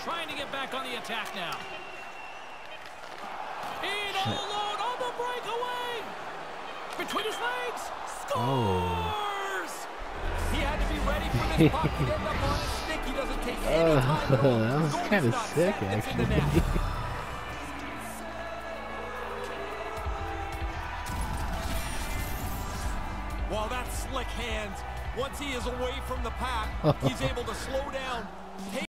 trying to get back on the attack now. In all alone on the breakaway. Between his legs. Scores! He had to be ready for this puck to end up on his stick. He doesn't take any time at all. That was kind of sick, actually. Well, that's slick hands. Once he is away from the pack, he's able to slow down, take